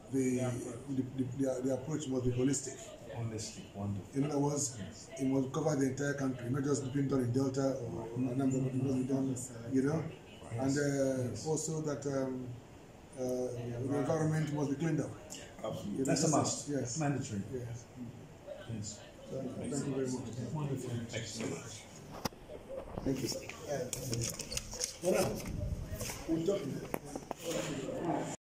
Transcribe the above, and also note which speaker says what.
Speaker 1: the approach must be holistic.
Speaker 2: Holistic, wonderful.
Speaker 1: In other words, it must cover the entire country, not just being done in Delta or Anambra, but it must be done, you know. And also that the environment must be cleaned up.
Speaker 2: Absolutely. That's a must.
Speaker 1: Yes.
Speaker 2: It's mandatory.
Speaker 1: Yes.
Speaker 2: Yes.
Speaker 1: Thank you very much.
Speaker 2: Wonderful. Thank you so much.
Speaker 1: Thank you, sir.